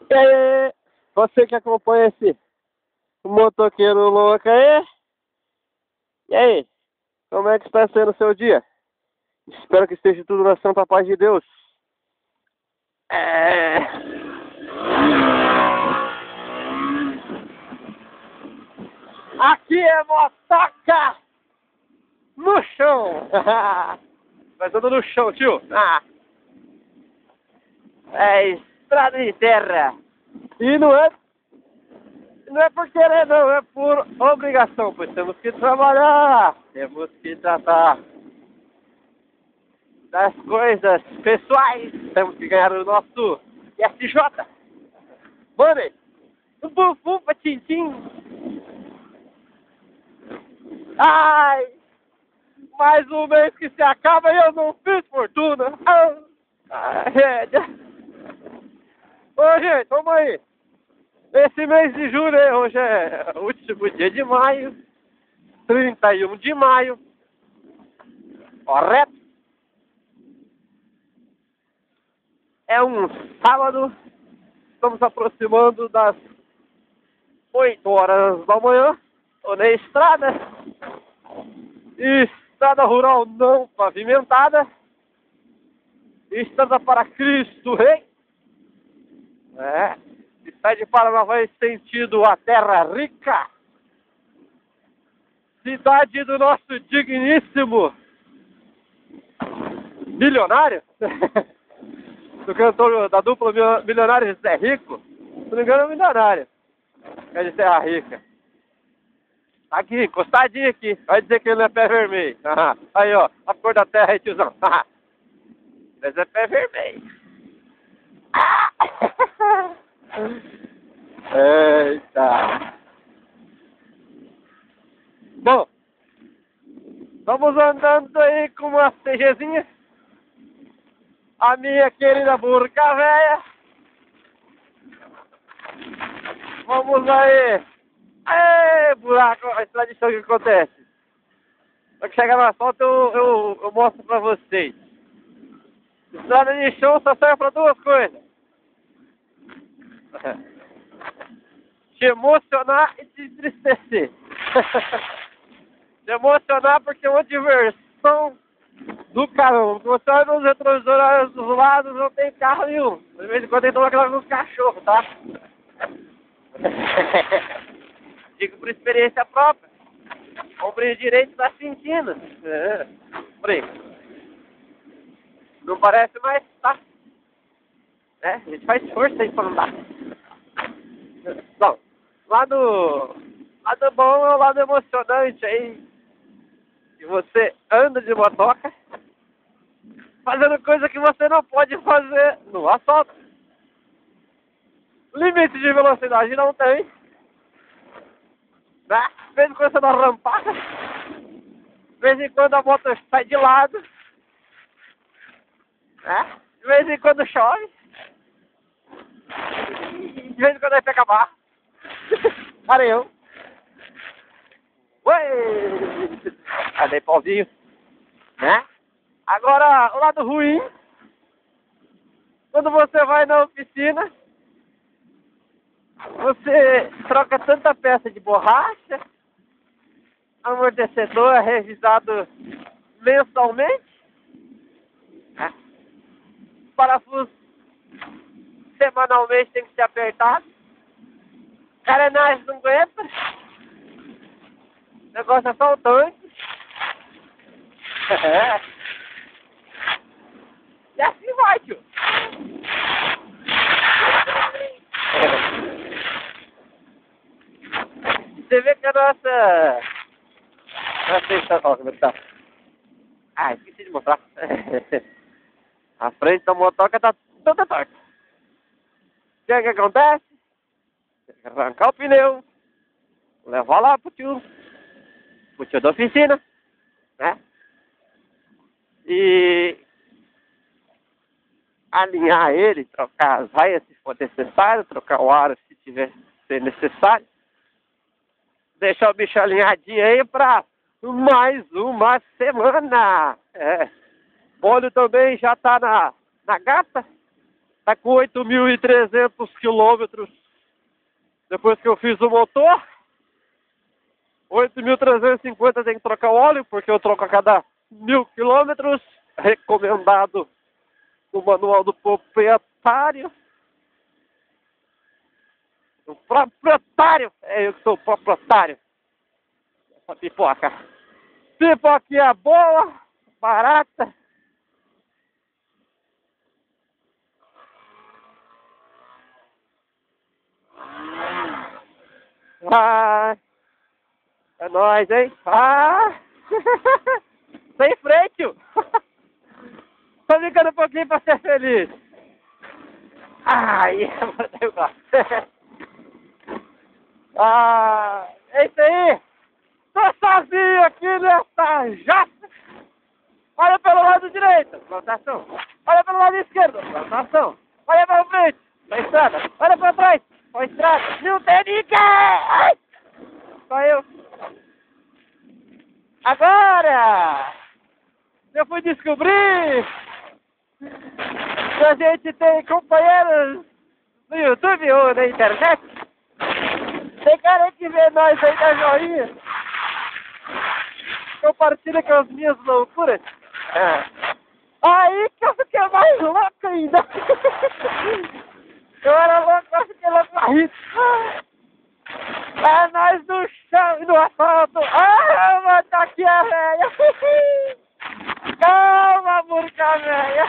E aí, você que acompanha esse motoqueiro louco aí? E aí, como é que está sendo o seu dia? Espero que esteja tudo na santa paz de Deus. Aqui é motoca no chão. Mas ando no chão, tio. É estrada de terra. E não é por querer não, é por obrigação, pois temos que trabalhar, temos que tratar das coisas pessoais, temos que ganhar o nosso SJ. Money, bufu pra tintim. Ai, mais um mês que se acaba e eu não fiz fortuna. Ô gente, vamos aí. Esse mês de julho, hoje é o último dia de maio, 31 de maio, correto? É um sábado, estamos aproximando das 8 horas da manhã, estou na estrada, estrada rural não pavimentada, estrada para Cristo Rei, sai de Paranavaí sentido a Terra Rica, cidade do nosso digníssimo milionário, do cantor da dupla Milionário Zé Rico, se não me engano é milionário, é de Terra Rica. Aqui, encostadinho aqui, vai dizer que ele não é pé vermelho. Aí ó, a cor da terra aí, tiozão. Mas é pé vermelho. Eita. Bom, vamos andando aí com uma CGzinha. A minha querida burca véia. Vamos aí. Buraco, a estrada de chão que acontece. Só que chegar no asfalto eu mostro pra vocês. Estrada de chão só serve pra duas coisas. Te emocionar e te entristecer. Te emocionar porque é uma diversão do caramba. Você olha nos retrovisores dos lados, não tem carro nenhum. De vez em quando tem aquela com cachorro, tá? Digo por experiência própria. Ombro direito tá sentindo. Por aí. Não parece, mas tá. A gente faz força aí pra andar. Bom, lado bom é o lado emocionante aí. Que você anda de motoca fazendo coisa que você não pode fazer no asfalto. Limite de velocidade não tem. De vez em quando você dá rampada. De vez em quando a moto sai de lado. De vez em quando chove. De vez em quando aí pega barro. Areião. Ué! Cadê pauzinho? Agora, o lado ruim. Quando você vai na oficina, você troca tanta peça de borracha, amortecedor é revisado mensalmente, parafuso semanalmente tem que ser apertado, carenagem não aguenta, o negócio é só o tanque. E assim vai, tio. Você vê que a nossa estação, como é que tá? Esqueci de mostrar. A frente da motoca tá toda torta. O que acontece? Tem que arrancar o pneu, levar lá pro tio da oficina, e alinhar ele, trocar as raias se for necessário, trocar o aro se tiver ser necessário. Deixar o bicho alinhadinho aí pra mais uma semana. O óleo também já tá na gata. Tá com 8.300 quilômetros depois que eu fiz o motor. 8.350 tem que trocar o óleo, porque eu troco a cada 1.000 quilômetros. Recomendado no manual do proprietário. O proprietário! É eu que sou o proprietário. Essa pipoca. Pipoquinha boa, barata. Ah, é nóis, hein? Ah! Sem freio, tio! Tô brincando um pouquinho pra ser feliz. Ai, eu gosto. Ah, é isso aí! Tô sozinho aqui nessa jata! Olha pelo lado direito, plantação. Olha pelo lado esquerdo, plantação. Olha pra frente, pra estrada. Olha pra trás, pra estrada. Não tem ninguém! Ai! Só eu. Agora! Eu fui descobrir que a gente tem companheiros no YouTube ou na internet. Tem cara que vê nós aí da joinha. Compartilha com as minhas loucuras. Aí que eu fiquei mais louco ainda. Eu era louco, eu fiquei louco a rir. É nós no chão e no asfalto. Ah, eu vou matar aqui a velha. Calma, burca velha.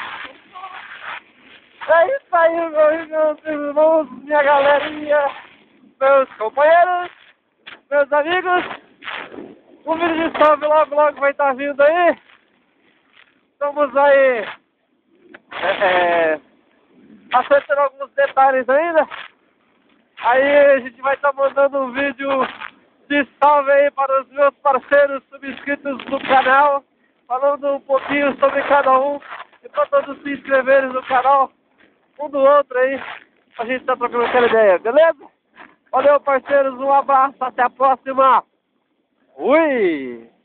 É isso aí, meus irmãos, minha galerinha, meus companheiros, meus amigos. O vídeo de salve logo vai estar vindo aí. Estamos aí acertando alguns detalhes ainda. Aí a gente vai estar mandando um vídeo de salve aí para os meus parceiros subscritos do canal, falando um pouquinho sobre cada um e para todos se inscreverem no canal um do outro aí. A gente tá trocando aquela ideia, beleza? Valeu, parceiros, um abraço, até a próxima. Fui!